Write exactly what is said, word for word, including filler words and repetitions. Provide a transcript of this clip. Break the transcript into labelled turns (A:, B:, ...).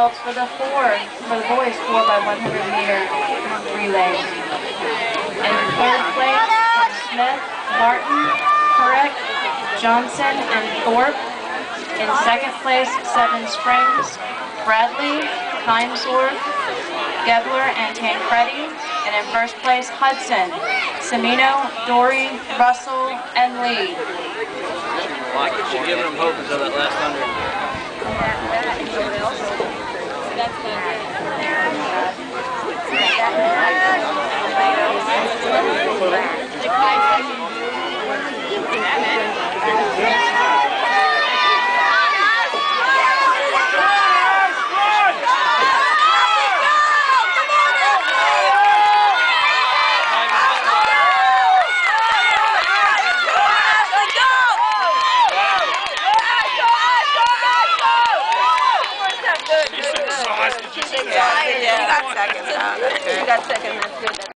A: results for the four, for the boys four by one hundred meter relay. In third place, Smith, Martin, Perrick, Johnson, and Thorpe. In second place, Seven Springs, Bradley, Kimesworth, Gebler, and Tancredi. And in first place, Hudson, Semino, Dory, Russell, and Lee.
B: Wow, you're giving them hope until that last hundred.
C: You got second, Tom. You got second, that's good.